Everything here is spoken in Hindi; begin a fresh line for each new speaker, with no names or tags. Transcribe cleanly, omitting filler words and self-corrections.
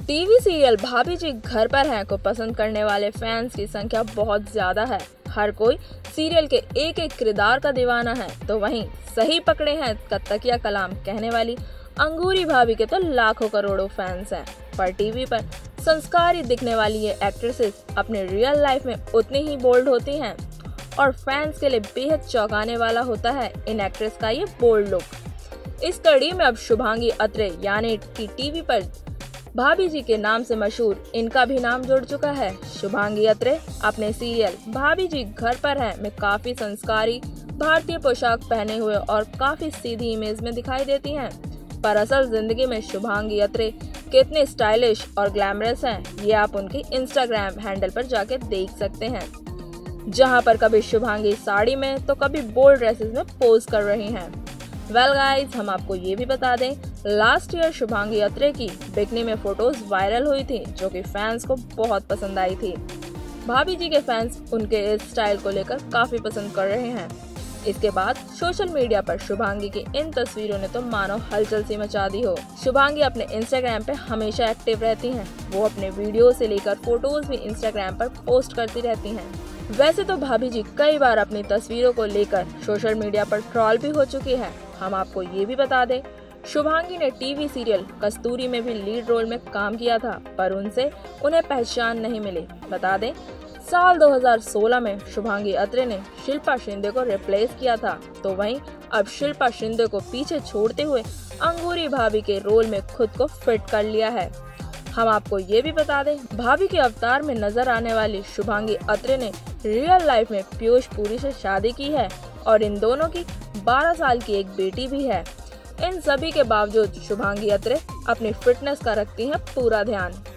टीवी सीरियल भाभी जी घर पर हैं को पसंद करने वाले फैंस की संख्या बहुत ज्यादा है। हर कोई सीरियल के एक एक किरदार का दीवाना है, तो वहीं सही पकड़े हैं का तकिया कलाम कहने वाली अंगूरी भाभी के तो लाखों करोड़ों फैंस हैं। पर टीवी पर संस्कारी दिखने वाली ये एक्ट्रेसेस अपने रियल लाइफ में उतनी ही बोल्ड होती हैं और फैंस के लिए बेहद चौंकाने वाला होता है इन एक्ट्रेस का ये बोल्ड लुक। इस कड़ी में अब शुभांगी अत्रे यानी कि टीवी पर भाभी जी के नाम से मशहूर इनका भी नाम जुड़ चुका है। शुभांगी अत्रे अपने सीरियल भाभी जी घर पर हैं में काफी संस्कारी भारतीय पोशाक पहने हुए और काफी सीधी इमेज में दिखाई देती हैं। पर असल जिंदगी में शुभांगी अत्रे कितने स्टाइलिश और ग्लैमरस हैं, ये आप उनके इंस्टाग्राम हैंडल पर जाके देख सकते हैं, जहां पर कभी शुभांगी साड़ी में तो कभी बोल्ड ड्रेसेस में पोज कर रही हैं। वेल गाइस, हम आपको ये भी बता दें, लास्ट ईयर शुभांगी अत्रे की बिकनी में फोटोज वायरल हुई थी, जो कि फैंस को बहुत पसंद आई थी। भाभी जी के फैंस उनके इस स्टाइल को लेकर काफी पसंद कर रहे हैं। इसके बाद सोशल मीडिया पर शुभांगी की इन तस्वीरों ने तो मानो हलचल सी मचा दी हो। शुभांगी अपने इंस्टाग्राम पे हमेशा एक्टिव रहती हैं। वो अपने वीडियो से लेकर फोटोज भी इंस्टाग्राम पर पोस्ट करती रहती हैं। वैसे तो भाभी जी कई बार अपनी तस्वीरों को लेकर सोशल मीडिया पर ट्रोल भी हो चुकी है। हम आपको ये भी बता दें, शुभांगी ने टीवी सीरियल कस्तूरी में भी लीड रोल में काम किया था, पर उनसे उन्हें पहचान नहीं मिली। बता दें, साल 2016 में शुभांगी अत्रे ने शिल्पा शिंदे को रिप्लेस किया था, तो वहीं अब शिल्पा शिंदे को पीछे छोड़ते हुए अंगूरी भाभी के रोल में खुद को फिट कर लिया है। हम आपको ये भी बता दें, भाभी के अवतार में नजर आने वाली शुभांगी अत्रे ने रियल लाइफ में पीयूष पुरी से शादी की है और इन दोनों की 12 साल की एक बेटी भी है। इन सभी के बावजूद शुभांगी अत्रे अपनी फिटनेस का रखती हैं पूरा ध्यान।